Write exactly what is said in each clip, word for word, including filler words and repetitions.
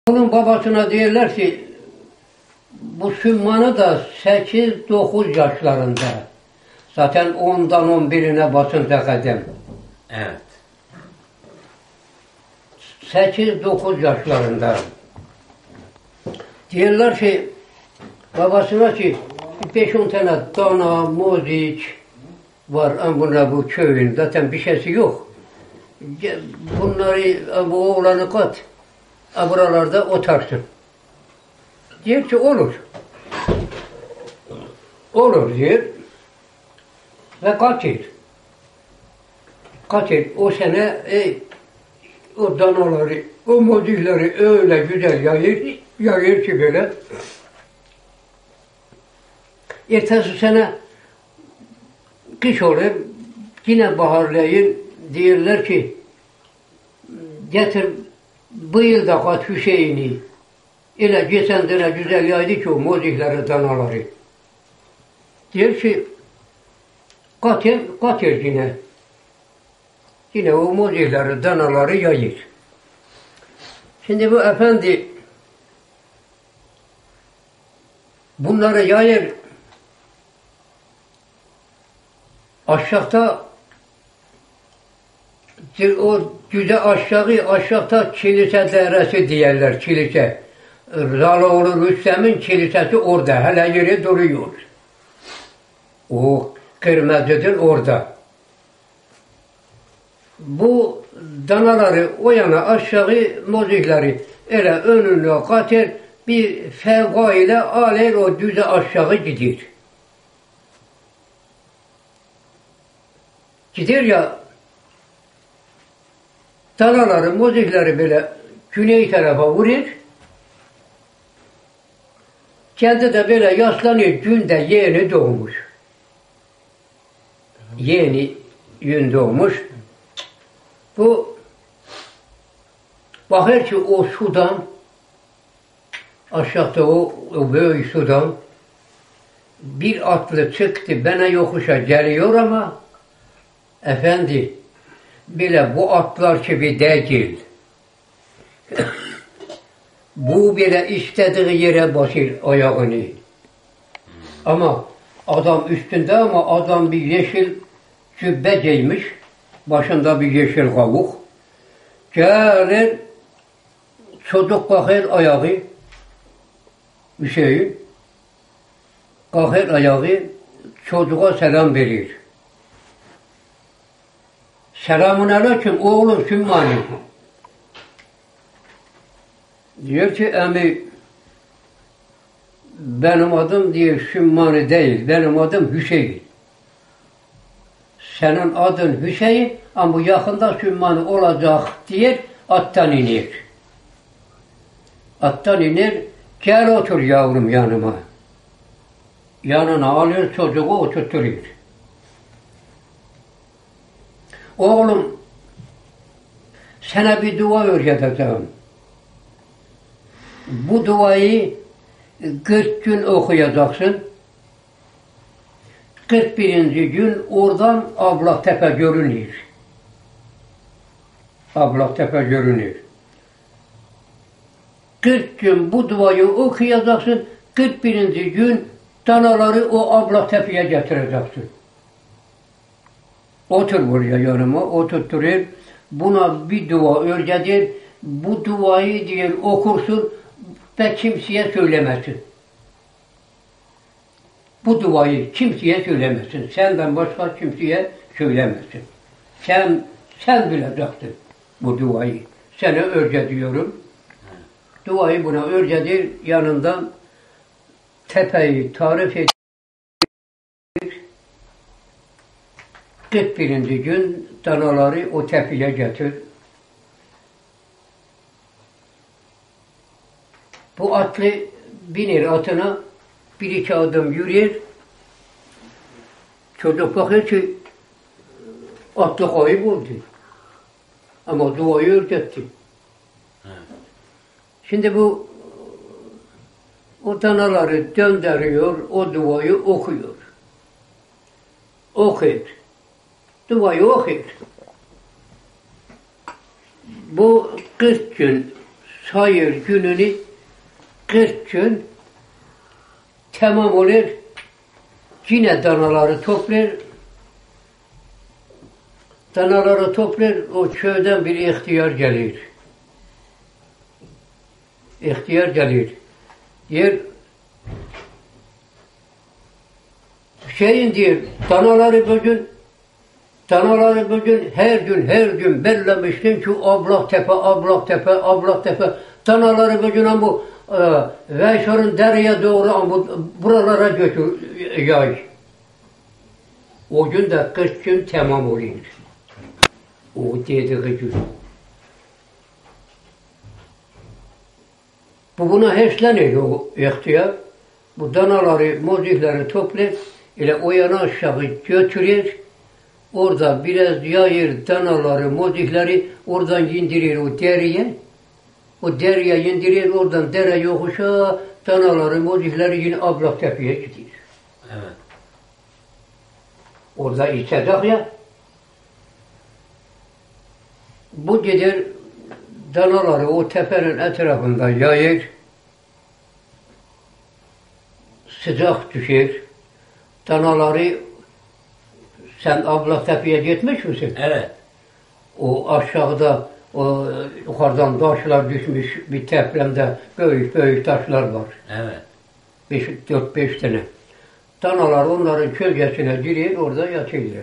Onun babasına diyorlar ki bu Sümman'ı da sekiz dokuz yaşlarında. Zaten ondan on birine basınca kadem. Evet. sekiz dokuz yaşlarında. Diyorlar ki babasına ki beş on tane dana, mozik var ama bu köyün. Zaten bir şeysi yok. Bunları bu oğlanı kat. Buralarda otarsın. Diyor ki olur. Olur diyor. Ve kaçır. Kaçır. O sene e, o danaları, o mozikleri öyle güzel yayır, yayır ki böyle. Ertesi sene kış olur, yine baharlayın, diyorlar ki getir bu yıl da kat Hüseyin'i. Öyle geçen sene güzel yaydı ki o mozikleri, danaları. Diyor ki katır, katır yine. Yine o mozikleri, danaları yayır. Şimdi bu efendi bunları yayır. Aşağıda o güze aşağı, aşağıda kilise deresi diyorlar, kilise. Zaloğlu Rüstem'in kilisesi orada, hele yeri duruyor. O kırmızıdır orada. Bu danaları o yana aşağı mozikleri öyle önüne katır, bir fevka ile alır o düze aşağı gidiyor. Gidiyor ya, danaları, mozikleri böyle güney tarafa vurur. Kendi de böyle yaslanıyor, günde yeni doğmuş. Yeni gün doğmuş. Bu bakır ki o sudan, aşağıda o, o büyük sudan bir atlı çıktı, bana yokuşa geliyor ama efendi, bile bu atlar gibi değil. Bu bile istediği yere basır ayağını. Ama adam üstünde ama adam bir yeşil cübbe giymiş. Başında bir yeşil kavuk. Gelir, çocuk bakır ayağı, bir şey, kalkır ayağı, çocuğa selam verir. Selamun aleyküm oğlum Sümmani. Diyor ki emi benim adım diye Sümmani değil, benim adım Hüseyin. Senin adın Hüseyin ama yakında Sümmani olacak diye attan iner. Attan iner, gel otur yavrum yanıma. Yanına alır çocuğu oturtuyor. Oğlum, sana bir dua öğreteceğim. Bu duayı kırk gün okuyacaksın. kırk birinci gün oradan Ablaktepe görünür. Ablaktepe görünür. kırk gün bu duayı okuyacaksın. kırk birinci gün danaları o Ablaktepe'ye getireceksin. Otur buraya yanıma, oturtturur. Buna bir dua öğretir. Bu duayı diyor okursun ve kimseye söylemesin. Bu duayı kimseye söylemesin. Senden başka kimseye söylemesin. Sen, sen bileceksin bu duayı. Sana öğretiyorum. Duayı buna öğretir. Yanından tepeyi tarif et. kırk birinci gün danaları o tepeye getir. Bu atlı binir atına, bir iki adım yürür. Çocuk bakır ki atlı kayboldu. Ama duayı öğretti. Şimdi bu o danaları döndürüyor, o duayı okuyor. Okuyor. Duayı okuyor. Bu kırk gün sayır gününü kırk gün tamam olur. Yine danaları toplar. Danaları toplar. O köyden bir ihtiyar gelir. İhtiyar gelir. Yer şeyin diyor, danaları bugün danaları bugün her gün her gün bellemiştin ki ablak tepe, ablak tepe, ablak tepe. Danaları bugün bu e, Veyşar'ın dereye doğru bu, buralara götür yay. O gün de kırk gün tamam oluyor. O dediği gün. Bu buna hesleniyor o ihtiyar. Bu danaları, mozikleri toplar, ile o yana aşağı götürür. Orada biraz yayır danaları, mozikleri oradan indirir o dereye. O dereye indirir, oradan dere yokuşa danaları, mozikleri yine Ablaktepe'ye gidiyor. Evet. Orada içecek ya. Bu gider danaları o tepenin etrafında yayır. Sıcak düşer. Danaları sen Ablaktepe'ye gitmiş misin? Evet. O aşağıda o yukarıdan taşlar düşmüş bir depremde büyük büyük taşlar var. Evet. Beş, dört beş tane. Danalar onların kölgesine girer, orada yatırlar.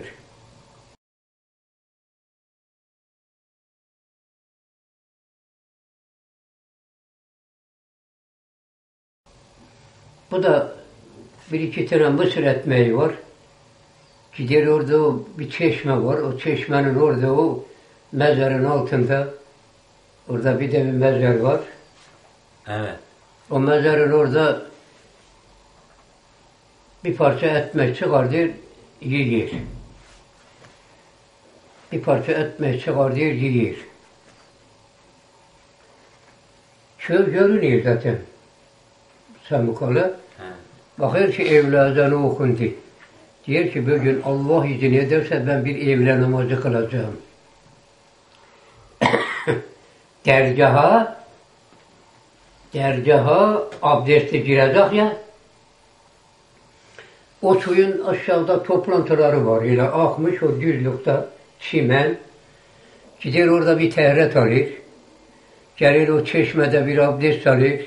Bu da bir iki tane mısır ekmeği var. Gider orada o bir çeşme var. O çeşmenin orada o mezarın altında orada bir de bir mezar var. Evet. O mezarın orada bir parça ekmek çıkardır, yiyor. Bir parça ekmek çıkardır, yiyor. Köy görünüyor zaten. Samukalı. Bakır ki evladını okundu. Diyor ki bugün Allah izin ederse ben bir evle namazı kılacağım. dergaha dergaha abdestli girecek ya. O suyun aşağıda toplantıları var. Öyle akmış o düzlükte çimen. Gider orada bir tehret alır. Gelir o çeşmede bir abdest alır.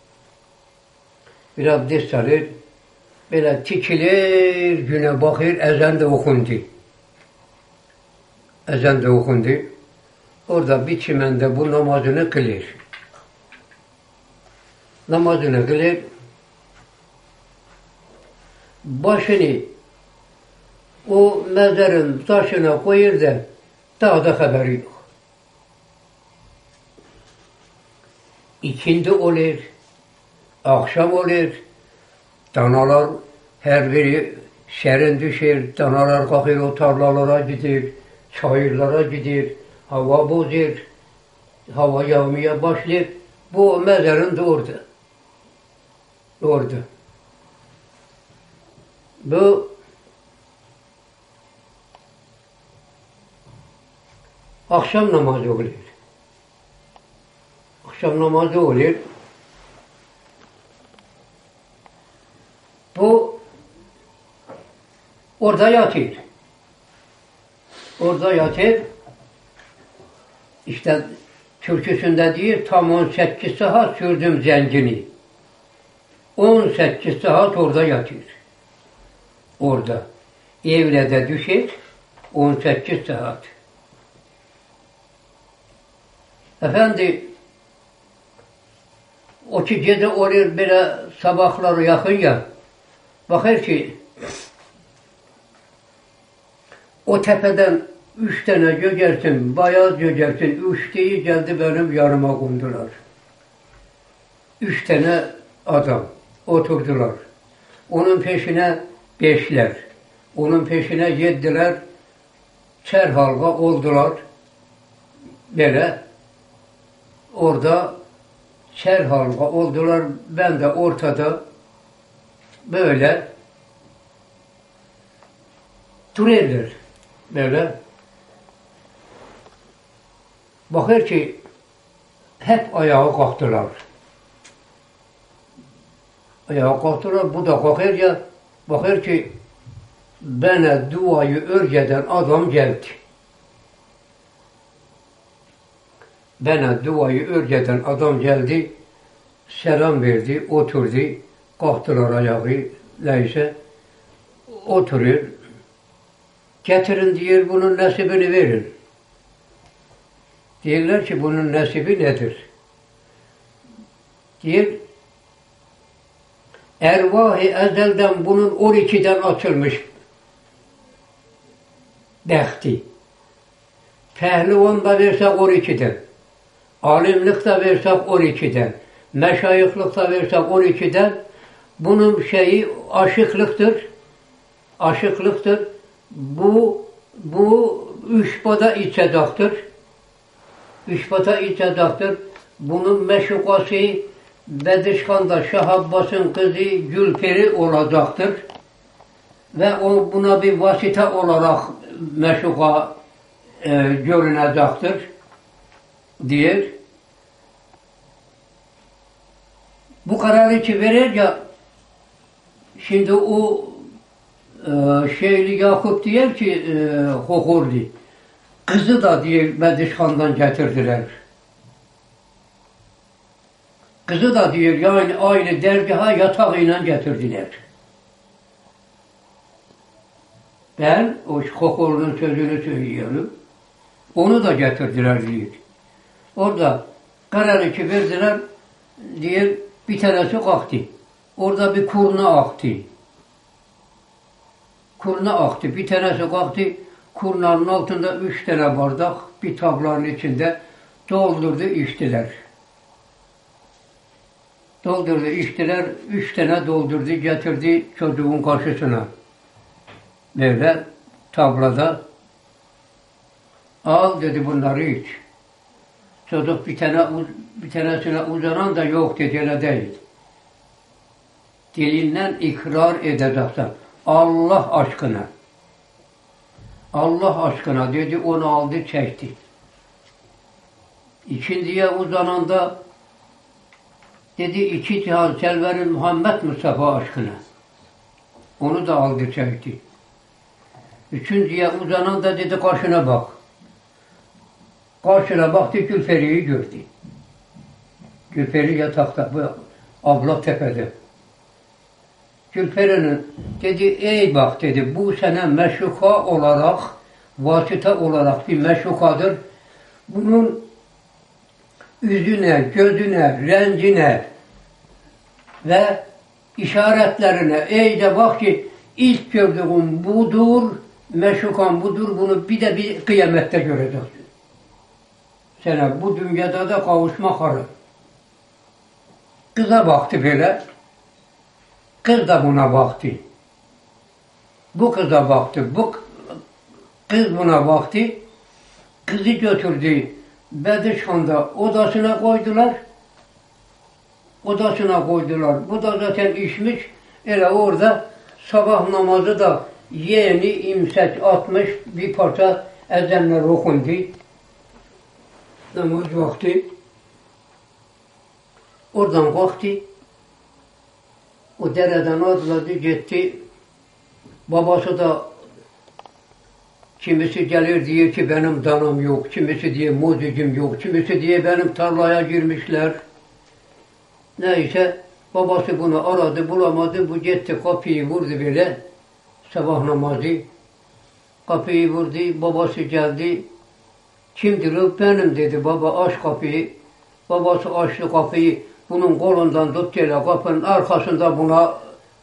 Bir abdest alır. Böyle tikilir, güne bakır, ezan da okundu. Ezan da okundu. Orada bir çimende bu namazını kılır. Namazını kılır. Başını o mezarın taşına koyur da daha da haberi yok. İkindi olur, akşam olur, danalar her biri serin düşer, danalar kalkır o tarlalara gider, çayırlara gider, hava bozur, hava yağmaya başlar. Bu mezarın da orada. Orada. Bu akşam namazı olur. Akşam namazı olur. Bu orada yatır. Orada yatır. İşte türküsünde diyor tam on sekiz saat sürdüm zencini. on sekiz saat orada yatır. Orada. Evle de düşer on sekiz saat. Efendi o ki gece olur böyle sabahları yakın ya, bakır ki o tepeden üç tane gögersin, bayaz gögersin, üç değil geldi benim yanıma kondular. Üç tane adam oturdular. Onun peşine beşler, onun peşine yediler, çer halka oldular. Böyle orada çer halka oldular, ben de ortada böyle dururlar. Böyle. Bakır ki hep ayağa kalktılar. Ayağa kalktılar, bu da kalkır ya, bakır ki bana duayı örgeden adam geldi. Bana duayı örgeden adam geldi, selam verdi, oturdu, kalktılar ayağı, neyse, oturuyor. Getirin diyor, bunun nasibini verin. Diyorlar ki bunun nasibi nedir? Diyor, ervah-ı ezelden bunun on ikiden açılmış dehti. Pehlivan da versek on ikiden, alimlik da versek on ikiden, meşayihlik da versek on ikiden, bunun şeyi aşıklıktır, aşıklıktır. Bu, bu üç bada içedaktır. Üç bada içedaktır. Bunun meşukası Bedişkan'da Şah Abbas'ın kızı Gülperi olacaktır. Ve o buna bir vasite olarak meşuka e, görünecektir diyor. Bu kararı ki verir ya, şimdi o e, Şeyli Yakup diyor ki e, Hohurli, kızı da diyor Bedişkan'dan getirdiler. Kızı da diyor yani aynı dergaha yatağıyla getirdiler. Ben o Hohurlu'nun sözünü söylüyorum. Onu da getirdiler diyor. Orada kararı ki verdiler diyor, bir tanesi kalktı. Orada bir kurna aktı. Kurna aktı. Bir tanesi kalktı. Kurnanın altında üç tane bardak bir tablanın içinde doldurdu, içtiler. Doldurdu, içtiler. Üç tane doldurdu, getirdi çocuğun karşısına. Böyle tablada. Al dedi, bunları iç. Çocuk bir tane bir tanesine uzanan da yok dedi, öyle değil. Dilinden ikrar edeceksin. Allah aşkına. Allah aşkına dedi, onu aldı, çekti. İkinciye uzanan da dedi, iki cihan selverin Muhammed Mustafa aşkına. Onu da aldı, çekti. Üçüncüye uzanan da dedi, karşına bak. Karşına baktı, Gülperi'yi gördü. Gülperi yatakta, bu abla tepede. Gülperi'nin dedi, ey bak dedi, bu sene meşruka olarak, vasıta olarak bir meşrukadır. Bunun yüzüne, gözüne, rencine ve işaretlerine, ey de bak ki ilk gördüğüm budur, meşrukan budur, bunu bir de bir kıyamette göreceksin. Sana bu dünyada da kavuşmak harı. Kıza baktı böyle. Kız da buna baktı. Bu kıza baktı. Bu kız buna baktı. Kızı götürdü. Bedişkan'da odasına koydular. Odasına koydular. Bu da zaten içmiş. Öyle orada sabah namazı da yeni imsek atmış. Bir parça ezanlar okundu. Namaz vakti. Oradan kalktı. O dereden atladı, gitti. Babası da kimisi gelir diyor ki benim danam yok, kimisi diye muzicim yok, kimisi diye benim tarlaya girmişler. Neyse babası bunu aradı, bulamadı, bu gitti kapıyı vurdu böyle, sabah namazı. Kapıyı vurdu, babası geldi. Kimdir o? Benim dedi, baba aç kapıyı. Babası açtı kapıyı. Bunun kolundan tut gele kapının arkasında buna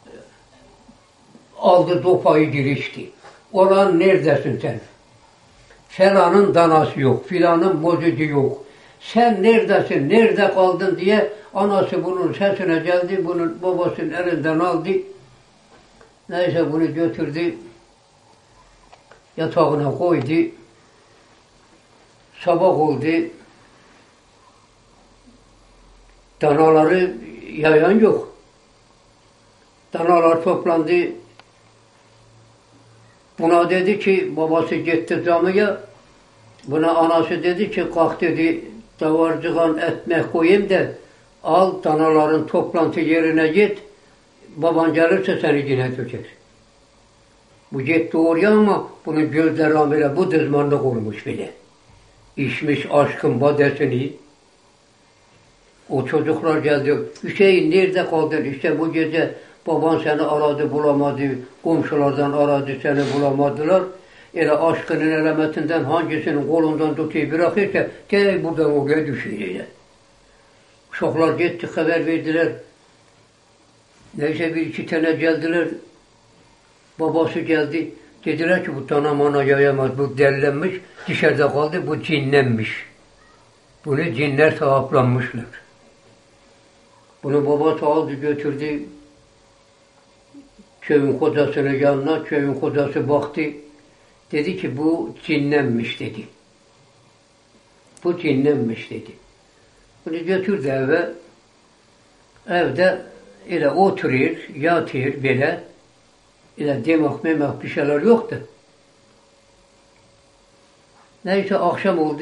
aldı sopayı girişti. Olan neredesin sen? Falanın danası yok, filanın mozucu yok. Sen neredesin, nerede kaldın diye anası bunun sesine geldi, bunun babasının elinden aldı. Neyse bunu götürdü, yatağına koydu. Sabah oldu. Danaları yayan yok. Danalar toplandı. Buna dedi ki, babası gitti camiye. Buna anası dedi ki, kalk dedi, davarcıgan ekmek koyayım da al danaların toplantı yerine git. Baban gelirse seni yine döker. Bu gitti oraya ama bunun gözleri böyle bu dızmanlık olmuş bile. İçmiş aşkın badesini. O çocuklar geldi. Hüseyin nerede kaldın? İşte bu gece baban seni aradı bulamadı. Komşulardan aradı seni bulamadılar. Elə aşkının elemetinden hangisinin kolundan tutuyor bırakırsa gel buradan oraya düşüyor. Uşaklar gitti haber verdiler. Neyse bir iki tane geldiler. Babası geldi. Dediler ki bu tana mana yayamaz. Bu delilenmiş. Dışarıda kaldı. Bu cinlenmiş. Bunu cinler sahiplenmişler. Bunu babası aldı götürdü. Köyün kocasının yanına. Köyün kocası baktı. Dedi ki bu cinlenmiş dedi. Bu cinlenmiş dedi. Bunu götürdü eve. Evde elə oturur, yatır belə. Elə demək, memək bir şeyler yoktu. Neyse akşam oldu.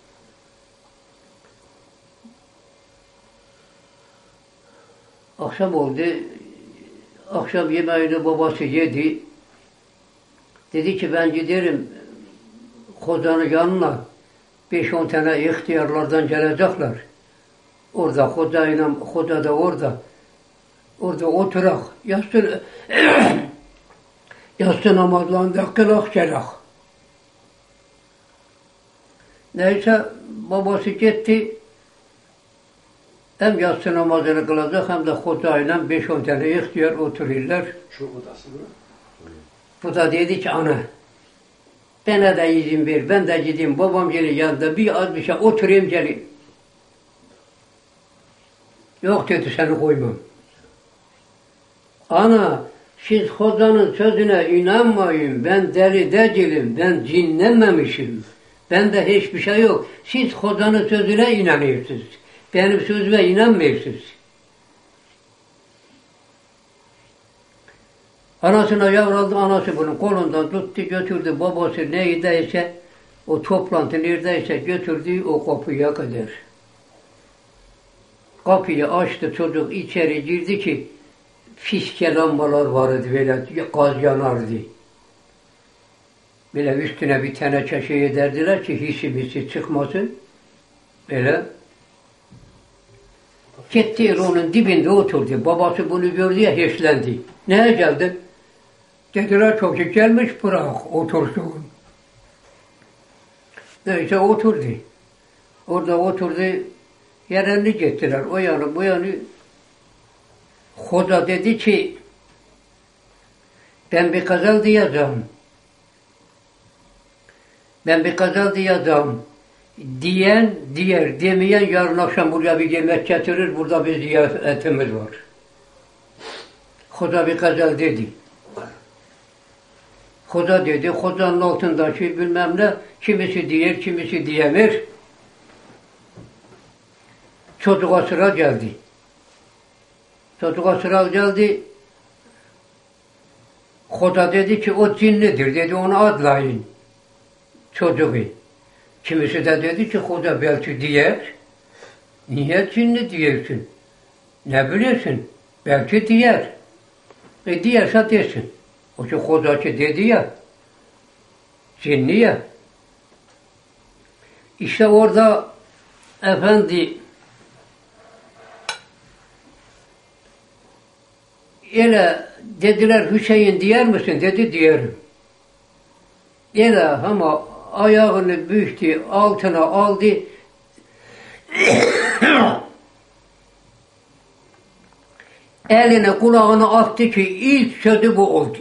Akşam oldu. Akşam yemeğini babası yedi. Dedi ki ben giderim hocanın yanına. Beş on tane ihtiyarlardan gelecekler. Orada hocayla, hoca da orada. Orada oturak. Yatsı, yatsı namazlarında kılak gelak. Neyse babası gitti. Hem yatsı namazını kılacak hem de hocayla beş on tane ihtiyar otururlar. Şu odası mı? Bu da dedi ki ana bana da izin ver, ben de gideyim babam gelir yanında bir az bir şey oturayım geleyim. Yok dedi seni koymam. Ana siz hocanın sözüne inanmayın, ben deli değilim, ben cinlenmemişim. Bende hiçbir şey yok. Siz hocanın sözüne inanıyorsunuz. Benim sözüme inanmıyorsunuz. Anasına yavraldı, anası bunun kolundan tuttu, götürdü, babası neydeyse, o toplantı neredeyse götürdü o kapıya kadar. Kapıyı açtı, çocuk içeri girdi ki, fiske lambalar vardı böyle, gaz yanardı. Böyle üstüne bir teneke şey ederdiler ki hissi missi çıkmasın. Böyle. Gitti onun dibinde oturdu. Babası bunu gördü ya hirslendi. Neye geldin? Dediler çok iyi gelmiş bırak otursun. Neyse oturdu. Orada oturdu. Yerini gittiler. O yanı bu yanı. Hoca dedi ki ben bir gazal diyeceğim. Ben bir gazal diyeceğim. Diyen diğer, demeyen yarın akşam buraya bir yemek getirir. Burada bir ziyafetimiz var. Hoca bir gazal dedi. Hoca dedi, hocanın altındaki bilmem ne, kimisi diyer, kimisi diyemir. Çocuğa sıra geldi. Çocuğa sıra geldi. Hoca dedi ki o cinlidir dedi, onu adlayın. Çocuğu. Kimisi de dedi ki hoca belki diyer. Niye cinli diyorsun? Ne biliyorsun? Belki diyer. E diyerse desin. O ki hocacı dedi ya. Cinli ya. İşte orada efendi ele dediler Hüseyin diyer misin? Dedi diyerim. Ele ama ayağını büktü, altına aldı. Eline kulağını attı ki ilk sözü bu oldu.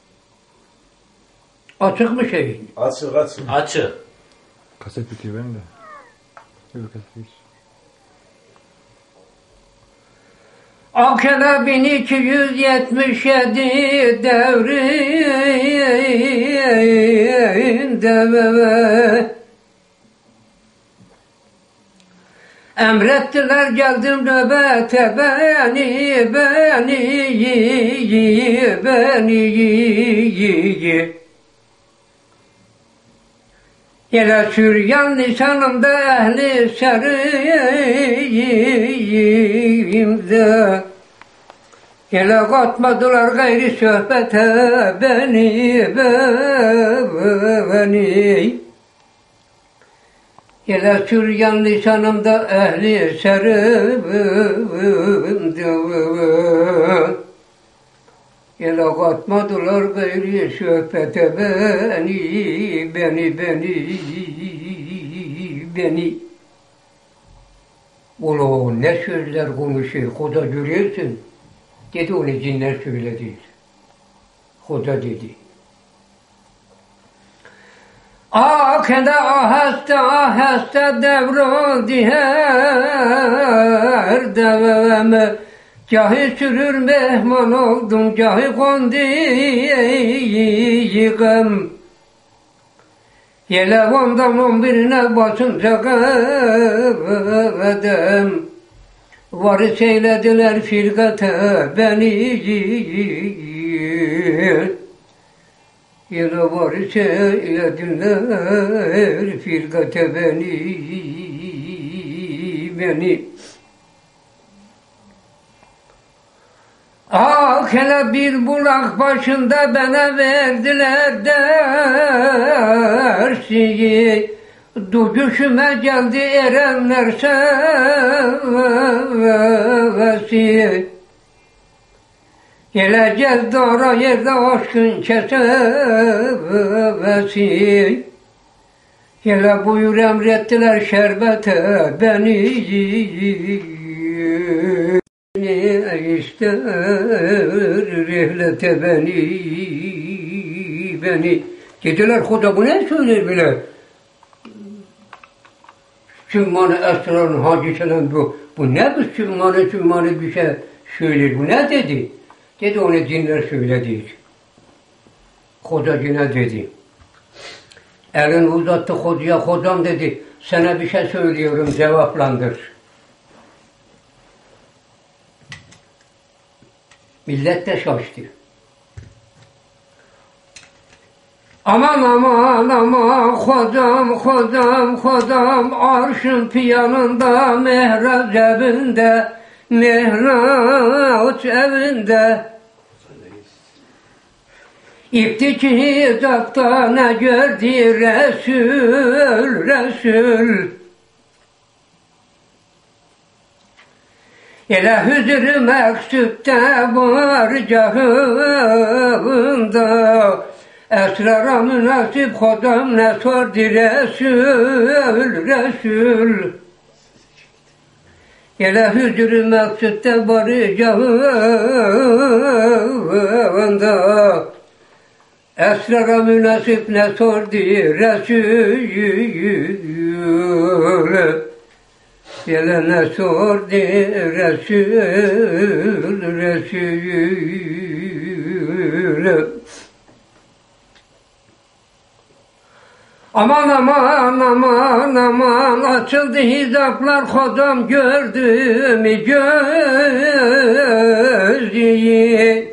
Açık mı şeyin? Açık açık. Açı. Kaset bitiyor benim de. Öbür kaset geç. Akela bin iki yüz yetmiş yedi devrinde emrettiler geldim nöbete beni, beni, beni, Ele süryan lisanımda ehli serimde. Ele katmadılar gayri sohbete beni, beni. Ele süryan lisanımda ehli serimde. Ele katmadılar gayri sohbete beni, beni, beni, beni. Ulu ne sözler konuşuyor, Hoda görüyorsun. Dedi onu cinler söyledi. Hoda dedi. Aheste aheste aheste devroldu her deveme. Gahi sürür mehman oldum, gahi kondu yıkım. Yele ondan on birine basınca gıdım. Varis eylediler firgate beni. Yele varis eylediler firgate beni. Beni. Ah hele bir bulak başında bana verdiler dersi. Duguşuma geldi erenler sevesi. Hele geldi ara yerde aşkın kesevesi. Hele buyur emrettiler şerbete beni. İster rehlete beni, beni. Dediler Hoda bu ne söyler bile? Sümmane esrarın hadiselen bu. Bu ne bu sümmane sümmane bir şey söyler. Bu ne dedi? Dedi onu dinler söyledi. Hoda yine dedi. Elini uzattı Hoda'ya. Hodam dedi. Sana bir şey söylüyorum cevaplandır. Millet de şaştı. Aman aman aman Hodam Hodam Hodam arşın piyanında mehraç evinde mehraç evinde İptiki hizapta ne gördü Resul Resul. Ele hüzür-ü meksütte var cahında. Esrara münasip Hodam ne sordu Resul, Resul. Ele hüzür-ü meksütte var cahında. Esrara münasip ne sordu Resul. Gelene sordu Resul, Resul. Aman aman aman aman açıldı hizaplar Hodam gördü mü gözü.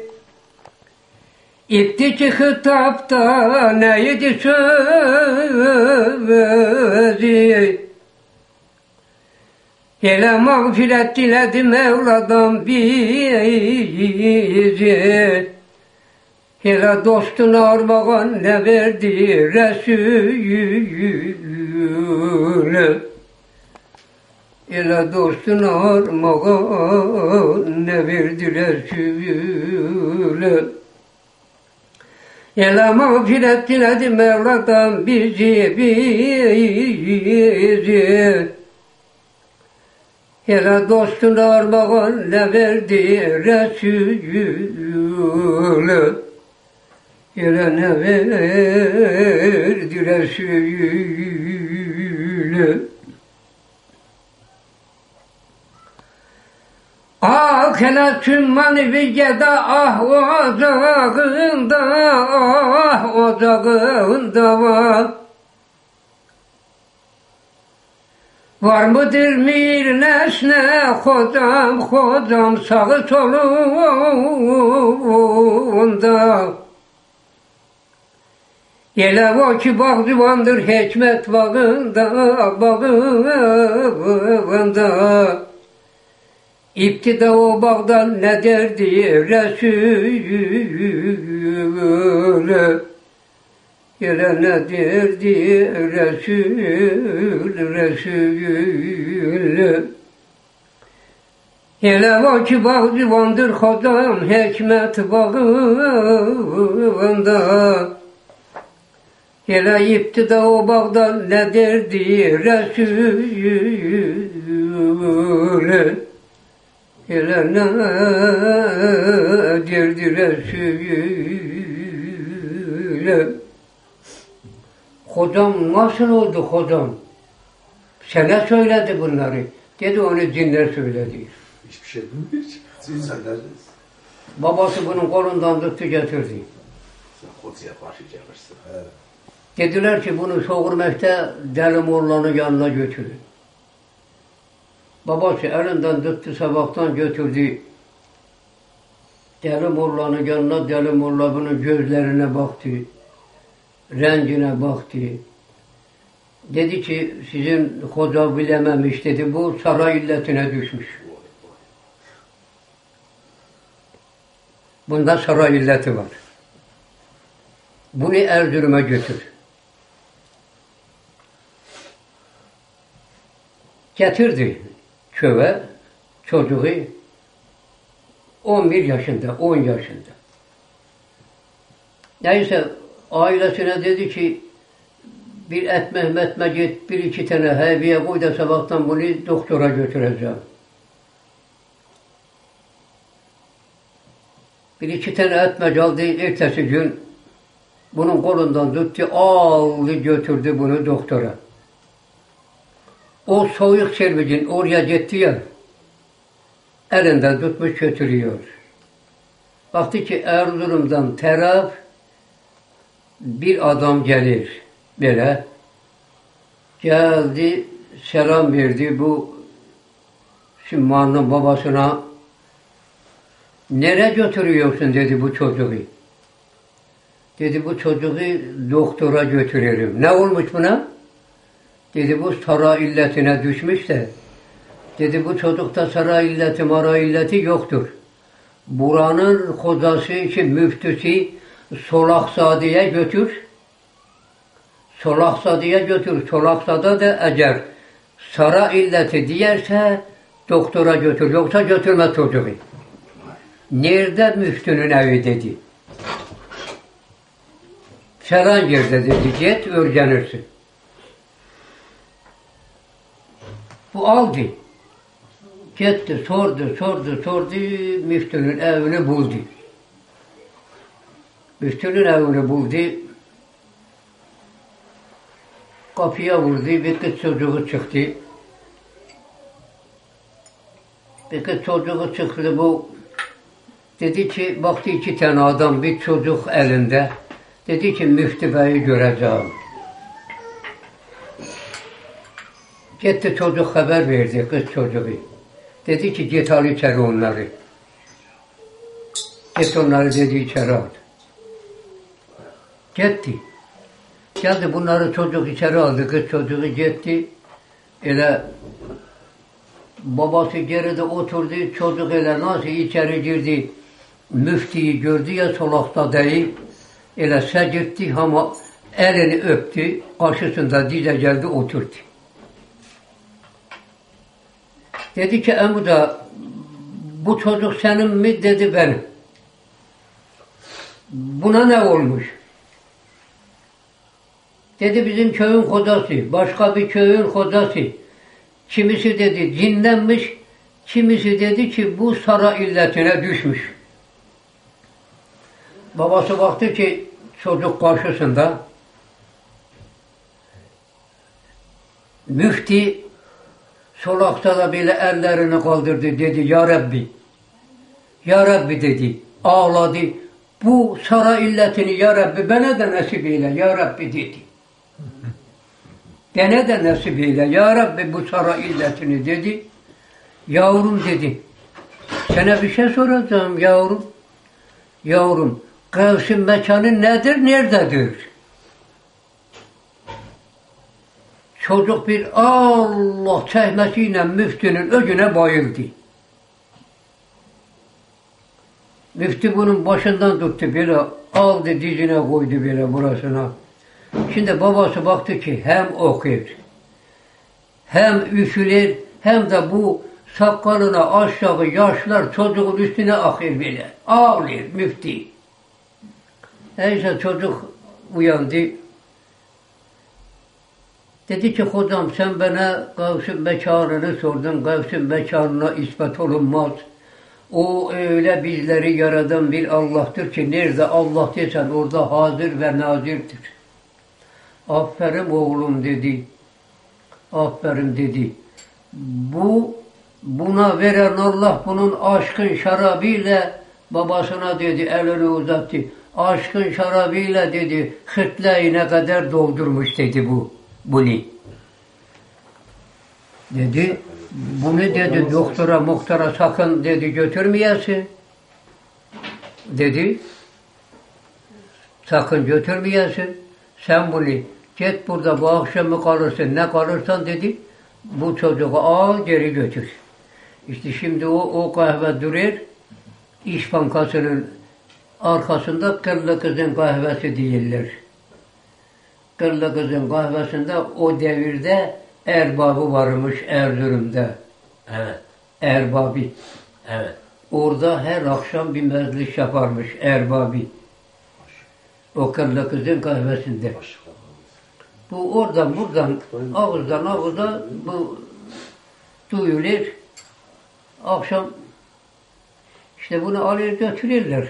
İptiki hitapta neydi sözü. Hele mağfiret diledi Mevla'dan bizi. Hele dostuna armağan ne verdi Resul. Hele dostuna armağan ne verdi Resul. Hele mağfiret diledi Mevla'dan bizi, bizi. Hele dostuna armağan ne verdi Resul. Hele ne verdi Resul. Ah hele tüm maneviyada ah ocağında ah ocağında var. Var mıdır mir nesne Hodam Hodam sağı solunda. Elə o ki bağcıvandır hikmet bağında, bağında. İptida o bağdan ne derdi Resulü. Ele ne derdi Resul, Resul. Ele o ki bağcıvandır hodam hikmet bağında. Ele iptida o bağdan ne derdi Resul. Ele ne derdi Resul. Hocam nasıl oldu hocam? Sana söyledi bunları. Dedi onu cinler söyledi. Hiçbir şey bilmiyor ki. Siz söylerdiniz. Babası bunun kolundan tuttu getirdi. Sen Koçya başlayacaksın. Evet. Dediler ki bunu Soğurmek'te Deli Molla'nın yanına götürün. Babası elinden tuttu sabahtan götürdü. Deli Molla'nın yanına, Deli Molla bunun gözlerine baktı. Rengine baktı. Dedi ki sizin hoca bilememiş dedi. Bu saray illetine düşmüş. Bunda saray illeti var. Bunu Erzurum'a götür. Getirdi köye çocuğu on bir yaşında, on yaşında. Neyse ailesine dedi ki bir etme metme git, bir iki tane heybiye koy da sabahtan bunu doktora götüreceğim. Bir iki tane etme aldı, ertesi gün bunun kolundan tuttu, aldı götürdü bunu doktora. O soğuk servicin oraya gitti ya, elinden tutmuş götürüyor. Baktı ki Erzurum'dan taraf bir adam gelir, böyle. Geldi, selam verdi bu Şimman'ın babasına. Nereye götürüyorsun dedi bu çocuğu. Dedi bu çocuğu doktora götürürüm. Ne olmuş buna? Dedi bu saray illetine düşmüş de. Dedi bu çocukta saray illeti, mara illeti yoktur. Buranın hocası için müftüsü Solakzade'ye götür. Solakzade'ye götür. Solakzade de eğer saray illeti diyerse doktora götür. Yoksa götürme çocuğu. Nerede müftünün evi dedi. Falan yerde dedi. Git öğrenirsin. Bu aldı. Gitti, sordu, sordu, sordu. Müftünün evini buldu. Müftünün evini buldu. Kapıya vurdu. Bir kız çocuğu çıktı. Bir kız çocuğu çıktı. Bu dedi ki, baktı iki tane adam, bir çocuk elinde. Dedi ki, müftü beyi göreceğim. Gitti çocuk haber verdi, kız çocuğu. Dedi ki, git al içeri onları. Git onları dedi içeri al. Gitti. Geldi bunları çocuk içeri aldı, kız çocuğu gitti. Öyle babası geride oturdu, çocuk öyle nasıl içeri girdi. Müftüyü gördü ya solakta değil. Öyle secirtti ama elini öptü, karşısında dize geldi oturdu. Dedi ki Emuda bu çocuk senin mi? Dedi benim. Buna ne olmuş? Dedi bizim köyün hocası, başka bir köyün hocası. Kimisi dedi cinlenmiş, kimisi dedi ki bu saray illetine düşmüş. Babası baktı ki çocuk karşısında. Müfti solakta da bile ellerini kaldırdı dedi ya Rabbi. Ya Rabbi dedi. Ağladı. Bu saray illetini ya Rabbi bana da nasip eyle ya Rabbi dedi. Bana da nasip eyle ya Rabbi bu saray illetini dedi. Yavrum dedi. Sana bir şey soracağım yavrum. Yavrum, kavşin mekanı nedir, nerededir? Çocuk bir Allah çekmesiyle müftünün önüne bayıldı. Müftü bunun başından tuttu böyle, aldı dizine koydu böyle burasına. Şimdi babası baktı ki hem okuyor, hem üşülür, hem de bu sakalına aşağı yaşlar çocuğun üstüne akıyor böyle. Ağlıyor müftü. Neyse çocuk uyandı. Dedi ki hocam sen bana Gavs-ı mekanını sordun. Gavs-ı mekanına ispat olunmaz. O öyle bizleri yaradan bir Allah'tır ki nerede Allah desen orada hazır ve nazirdir. Aferin oğlum dedi. Aferin dedi. Bu buna veren Allah bunun aşkın şarabıyla babasına dedi elini uzattı. Aşkın şarabıyla dedi hırtlayına kadar doldurmuş dedi bu bunu. Dedi bunu dedi doktora muhtara sakın dedi götürmeyesin. Dedi sakın götürmeyesin. Sen bunu git burada bu akşam mı kalırsın ne kalırsan dedi bu çocuğu al geri götür. İşte şimdi o, o kahve duruyor. İş Bankası'nın arkasında Kırlı Kızın kahvesi değiller. Kırlı Kızın kahvesinde o devirde erbabı varmış Erzurum'da. Evet. Erbabı. Evet. Orada her akşam bir meclis yaparmış erbabı. O Kırlı Kızın kahvesinde. Bu oradan buradan ağızdan ağıza bu duyulur. Akşam işte bunu alır götürürler.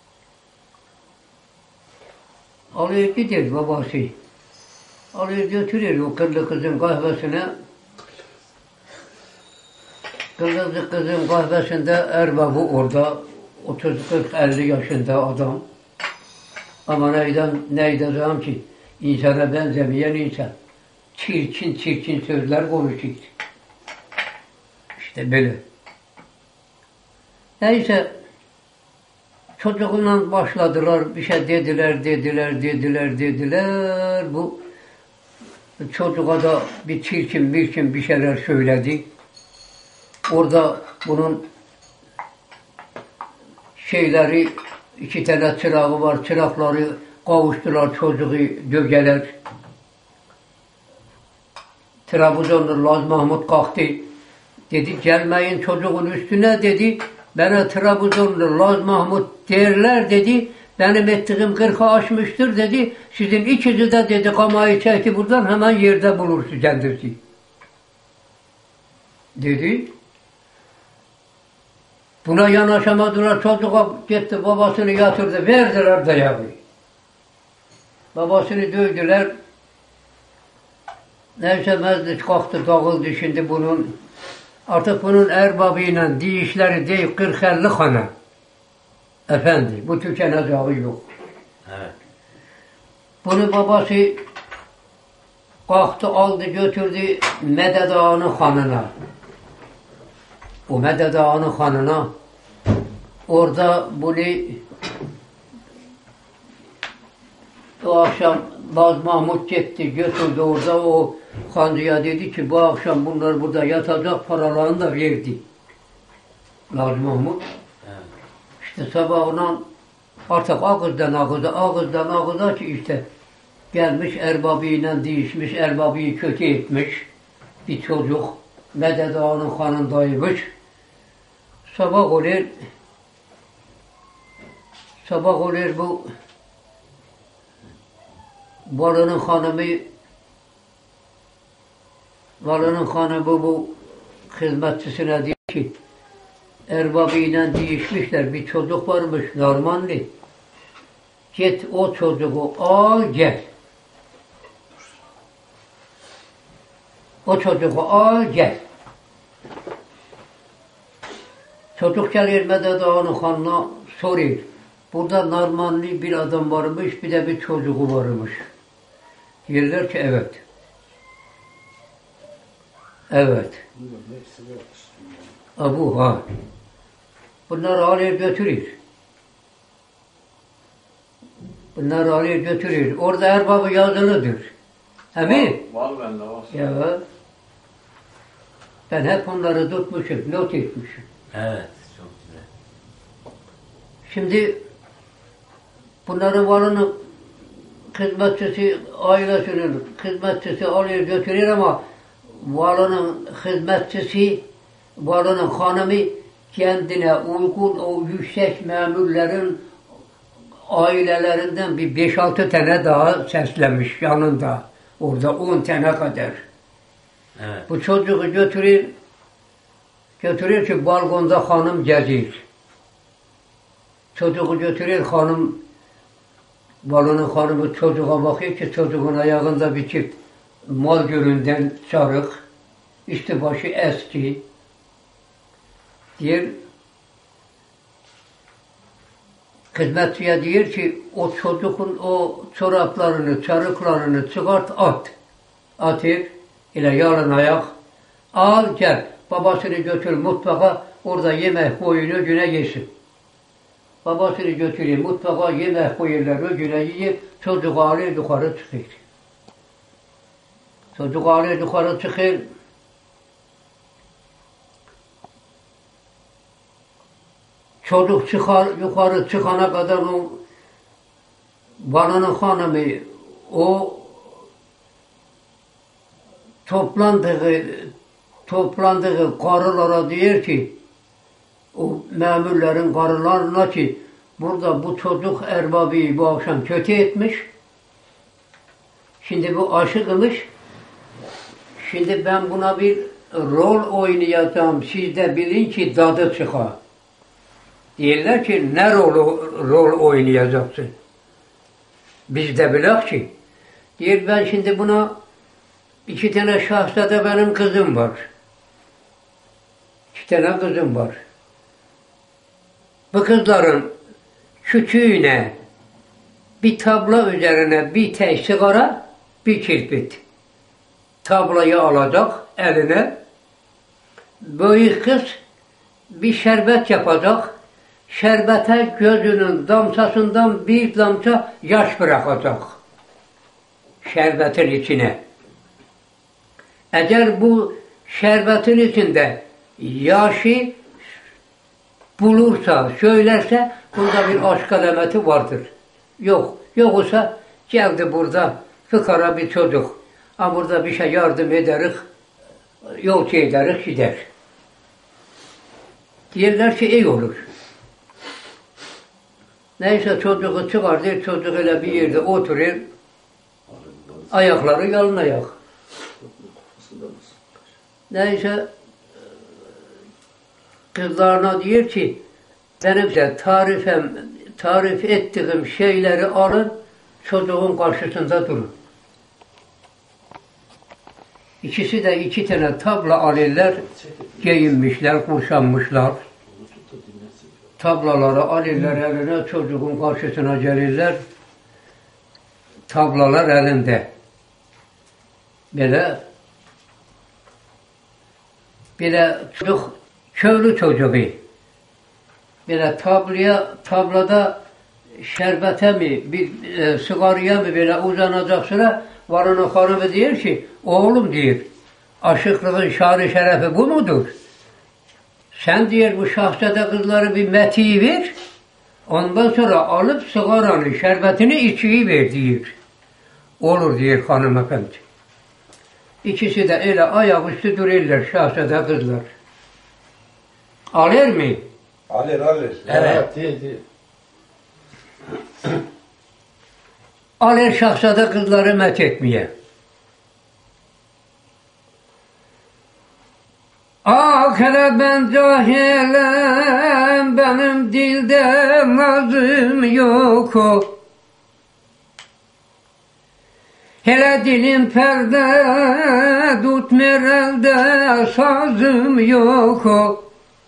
Alır gider babası. Alır götürür o Kırlı Kızın kahvesine. Kırlı Kızın kahvesinde erbabı orada otuz kırk elli yaşında adam. Ama neyden neyden ki insana benzemeyen insan. Çirkin çirkin sözler konuşuyor. İşte böyle. Neyse çocuğunla başladılar, bir şey dediler, dediler, dediler, dediler. Bu çocuğa da bir çirkin, mirkin bir şeyler söyledi. Orada bunun şeyleri, iki tane çırağı var, çırakları kavuştular çocuğu dögeler. Trabzonlu Laz Mahmut kalktı. Dedi gelmeyin çocuğun üstüne dedi. Bana Trabzonlu Laz Mahmut derler dedi. Benim ettiğim kırkı aşmıştır dedi. Sizin ikisi de dedi kamayı çekti buradan hemen yerde bulursunuz kendisi. Dedi. Buna yanaşamadılar. Çocuğa gitti babasını yatırdı. Verdiler dayağı. Babasını dövdüler. Neyse meclis kalktı dağıldı şimdi bunun. Artık bunun erbabıyla diyişleri değil kırk elli hane. Efendi bu tükenacağı yok. Evet. Bunu babası kalktı aldı götürdü Meded Ağa'nın hanına. O Meded Ağa'nın hanına orada bunu o akşam Laz Mahmut gitti götürdü orada o hancıya dedi ki bu akşam bunlar burada yatacak paralarını da verdi. Laz Mahmut. Evet. İşte sabahına artık ağızdan ağıza, ağızdan ağıza ki işte gelmiş erbabıyla değişmiş, erbabıyı kötü etmiş bir çocuk. Meded Ağa'nın hanındaymış. Sabah olur, sabah olur bu Valı'nın hanımı Valı'nın hanımı bu hizmetçisine diyor ki erbabıyla değişmişler. Bir çocuk varmış Normanlı. Git o çocuğu al gel. O çocuğu al gel. Çocuk gelir Meded Ağa'nın hanına soruyor. Burada Normanlı bir adam varmış, bir de bir çocuğu varmış. Diyorlar ki evet. Evet. Abu ha. Bunları alır götürür. Bunları alır götürür. Orada erbabı yazılıdır. Emin? Var bende var. Ya. Ben hep onları tutmuşum, not etmişim. Evet. Çok güzel. Şimdi bunların varını hizmetçisi, ailesinin hizmetçisi alıyor götürüyor ama valının hizmetçisi, valının hanımı kendine uygun o yüksek memurların ailelerinden bir beş altı tane daha seslemiş yanında. Orada on tane kadar. Evet. Bu çocuğu götürüyor, götürüyor ki balkonda hanım geziyor. Çocuğu götürüyor, hanım, balonun hanımı çocuğa bakıyor ki çocuğun ayağında bir çift mal gölünden sarık, üstü başı eski. Diyor, hizmetçiye diyor ki o çocuğun o çoraplarını, çarıklarını çıkart at. Atıyor, ile yarın ayak. Al gel, babasını götür mutfağa, orada yemek koyuyor, güne yesin. Babasını götürüyor mutfağa, yemek koyuyorlar, o güne yiyip çocuğu alıyor yukarı çıkıyor. Çocuğu alıyor yukarı çıkıyor. Çocuk çıkar, yukarı çıkana kadar o balonun hanımı o toplandığı toplandığı karılara diyor ki o memurların karılarına ki burada bu çocuk erbabı bu akşam kötü etmiş. Şimdi bu aşıkmış. Şimdi ben buna bir rol oynayacağım. Siz de bilin ki tadı çıkar. Diyorlar ki ne rol, rol oynayacaksın? Biz de bilak ki. Diyor ben şimdi buna iki tane şahsada benim kızım var. İki tane kızım var. Bu kızların küçüğüne bir tablo üzerine bir tek sigara, bir kirpit. Tabloyu alacak eline. Büyük kız bir şerbet yapacak. Şerbete gözünün damlasından bir damla yaş bırakacak. Şerbetin içine. Eğer bu şerbetin içinde yaşı bulursa, söylerse bunda bir aşk alameti vardır. Yok. Yoksa geldi burada fıkara bir çocuk. Ama burada bir şey yardım ederiz, yolcu ederiz, gider. Diyorlar ki iyi olur. Neyse çocuğu çıkardı, çocuk öyle bir yerde oturuyor. Ayakları yalın ayak. Neyse kızlarına diyor ki benim de tarifem, tarif ettiğim şeyleri alın, çocuğun karşısında durun. İkisi de iki tane tabla alırlar, giyinmişler, kuşanmışlar. Tablaları alırlar eline, çocuğun karşısına gelirler. Tablalar elinde. Böyle böyle çocuk, köylü çocuğu. Böyle tabloya, tablada şerbete mi, bir e, sigaraya mı böyle uzanacak sıra varını hanımı diyor ki, oğlum diyor, aşıklığın şanı şerefi bu mudur? Sen diyor bu şahsede kızları bir metiği ver, ondan sonra alıp sigaranı, şerbetini içiyi ver diyor. Olur diyor hanımefendi. İkisi de öyle ayaküstü duruyorlar şahsede kızlar. Alır mı? Alır alır. Evet. Değil değil. Alır şahsede kızları met etmeye. Ah hele ben cahilim, benim dilde nazım yok o. Hele dilim perde, tutmuyor elde sazım yok o.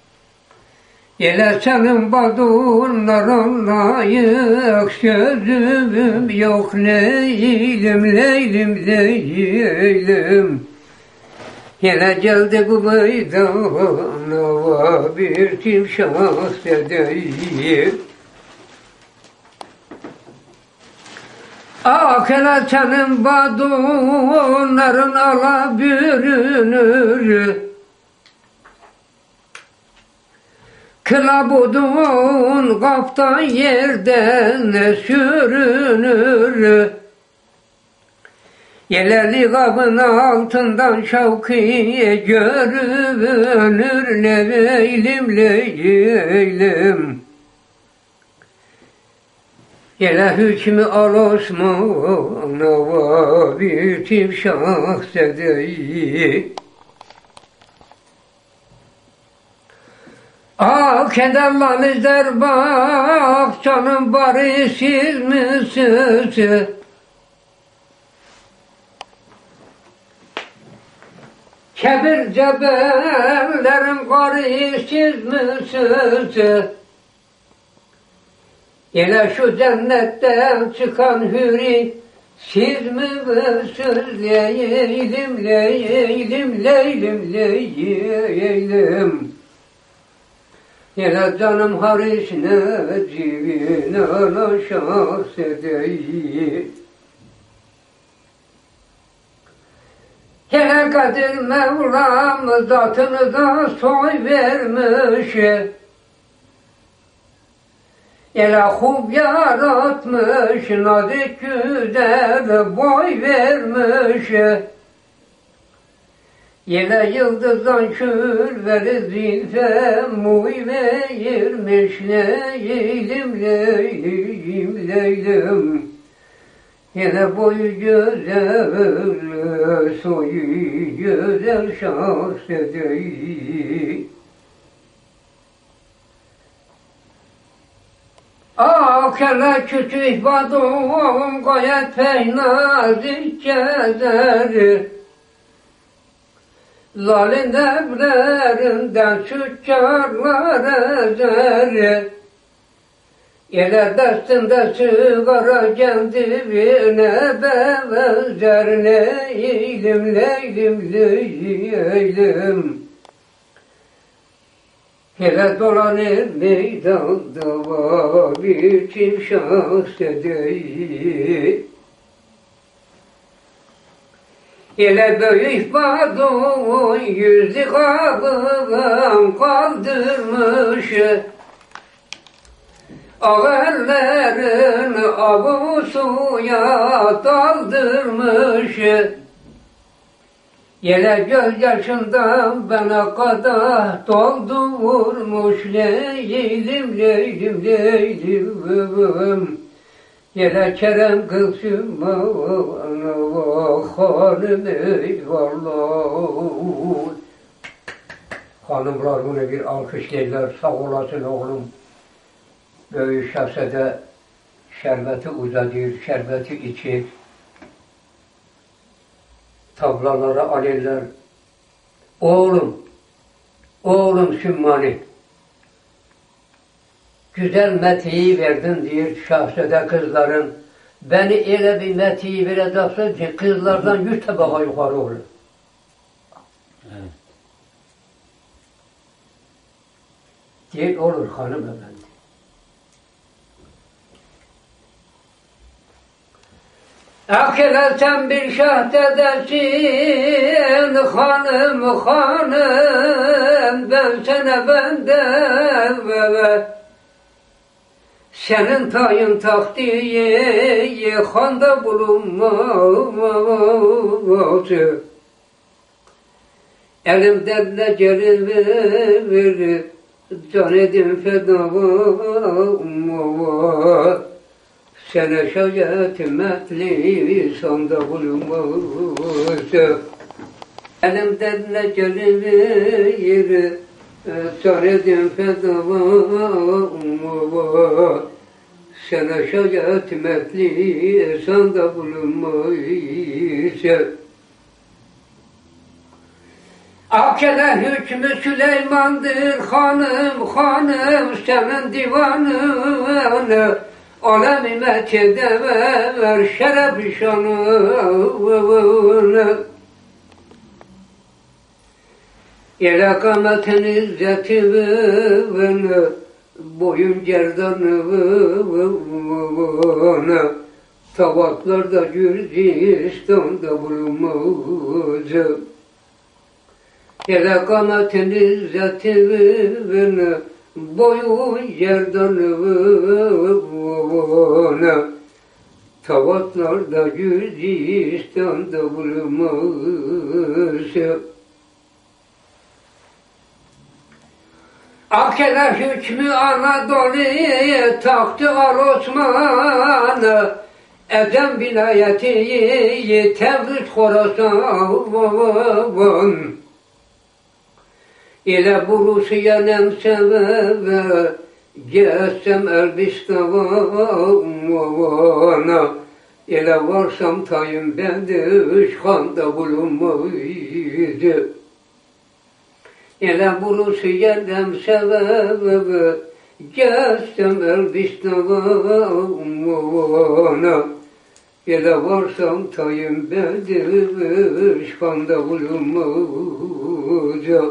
Hele senin badurların layık sözüm yok. Leylim, leylim, leylim. Yine geldi bu meydana bir timşah dedeyim. Akela senin badunların ala bürünür. Kılavudun kaptan yerden sürünür. Yelerli kabın altından şavkiye görünür. Leylim leylim. Yele hükmü al Osman'a bir tip şahsedeyi. Ah kederlan izler bak canım bari siz misiniz? Kebir cebellerin bari siz misiniz? Yine şu cennetten çıkan hüri siz mi misiniz? Leylim leylim leylim leylim. Yine canım haris necibine ana şahsedeyi. Yine Kadir Mevlam zatını da soy vermiş. Yine hub yaratmış, nazik güzel boy vermiş. Yine yıldızdan şülveri zilfe muy vermiş. Leylim leylim leylim. Yine boyu güzel, soyu güzel şahsedeyi. Akela küçük badum gayet pek nazik gezer. Lalin evlerinden tüccarlar ezer. Yine destinde sigara kendine benzer. Leylim leylim leylim. Hele dolanır meydanda var bir çift şahsedeyi. Hele büyük badun yüzü kabından kaldırmış. Ağırların avu suya daldırmış. Yine gözyaşından bana kadar doldurmuş. Leylim leylim leylim. Yine Kerem kılsın bana hanım eyvallah. Hanımlar bunu bir alkışlayırlar. Sağ olasın oğlum. Böyük şahsede şerbeti uzadır, şerbeti içir. Tablaları alırlar. Oğlum, oğlum Sümmani, güzel metiyi verdin diyor şahsede kızların. Beni öyle bir metiyi vereceksin ki kızlardan yüz tabaka yukarı olur. Evet. Değil olur hanımefendi. Akile sen bir şahdedesin hanım hanım, ben sana benden ve senin tayın taktiği handa bulunmaz. Elimde bile gelir can edin feda sana şayet metli sanda bulunmaz. Elimde bile gelir can edin feda sana şayet metli sanda bulunmaz. Akele hükmü Süleyman'dır hanım hanım, senin divanını alem-i Mekke'de ver şeref şanını. İle kametin izzetini boyun gerdanını Tavatlarda Gürcistan'da bulunmaz. Hele kanatın izzetini boyun yerden vana. Tavatlarda Gürcistan'da bulunmaz. Akela hükmü Anadolu'yu taktı Al Osman'ı. Edem vilayeti Tevrit Khorasan. İle bu Rusiye'nem sebebe geçsem Elbistan'a. İle varsam tayım bende Şan'da bulunmaydı. İle bu Rusiye'nem sebebe geçsem Elbistan'a. İle varsam tayım bende Şan'da bulunmaydı.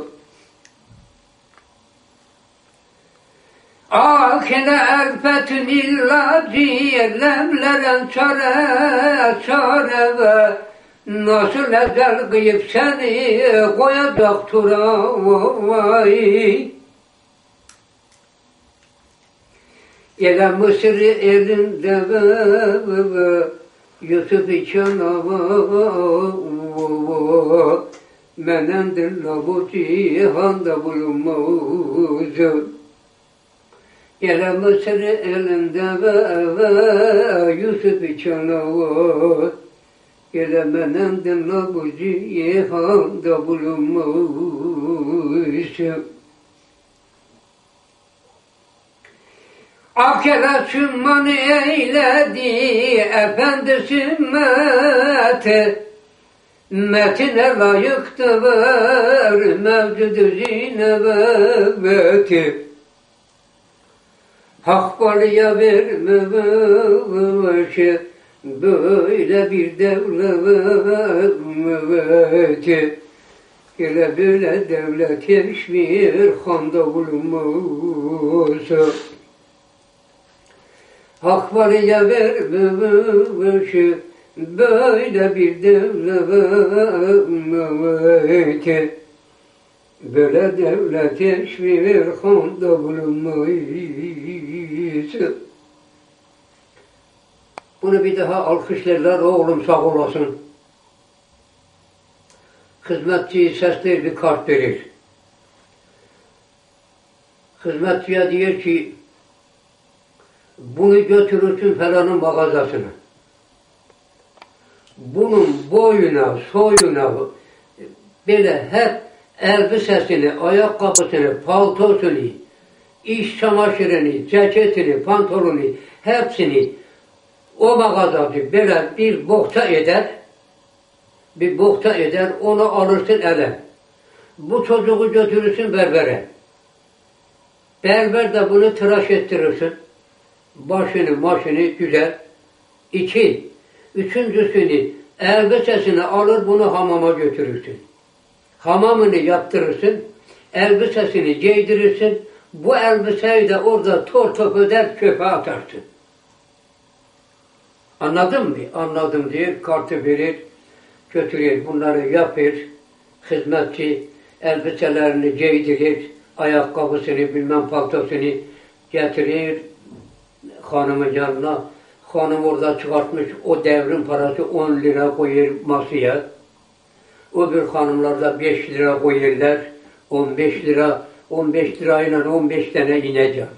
Akine elbetün illacı lemleren çare çare ve nasıl ezel kıyıp seni koyacak turavay. İle Mısır elinde ve Yusuf için hava menendir la bu cihanda bulunmaz. İle Mısır elinde ve Yusuf için hava İle menendir la bu cihanda bulunmaz. Akela sümman eyledi efendisi meti, metine layıktır mevcudu zinebeti. Hak Vali'ye vermemiş böyle bir devleti. İle böyle devlet hiçbir handa bulunmaz. Hak Vali'ye vermemiş böyle bir devleti. Böyle devlet hiçbir handa bulunmaz. Bunu bir daha alkışlarlar, oğlum sağ olasın. Hizmetçiyi sesler bir kart verir. Hizmetçiye diyor ki, bunu götürürsün falanın mağazasına. Bunun boyuna, soyuna, böyle hep elbisesini, ayakkabısını, paltosunu, iş çamaşırını, ceketini, pantolonu, hepsini o mağazacı böyle bir bohta eder, bir bohta eder, onu alırsın ele. Bu çocuğu götürürsün berbere. Berber de bunu tıraş ettirirsin. Başını, maşını güzel. İki, üçüncüsünü, elbisesini alır bunu hamama götürürsün. Hamamını yaptırırsın, elbisesini giydirirsin, bu elbiseyi de orada tor top öder, çöpe atarsın. Anladın mı? Anladım diyor, kartı verir, götürür, bunları yapır, hizmetçi elbiselerini giydirir, ayakkabısını, bilmem paltosunu getirir hanımın yanına. Hanım orada çıkartmış, o devrin parası on lira koyar masaya. Öbür hanımlarda beş lira koyarlar, on beş lira, on beş lirayla on beş tane inecek.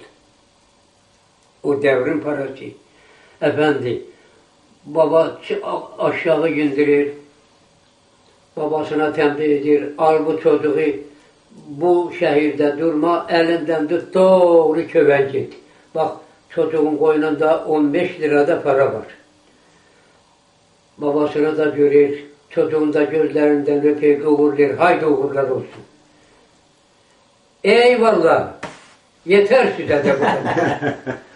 O devrin parası. Efendi, baba aşağı indirir, babasına tembih edir, al bu çocuğu, bu şehirde durma, elinden tut, doğru köven git. Bak, çocuğun koynunda on beş lirada para var. Babasını da görür, çocuğun da gözlerinden öpeyip uğurlar, haydi uğurlar olsun. Eyvallah, yeter size de bu kadar.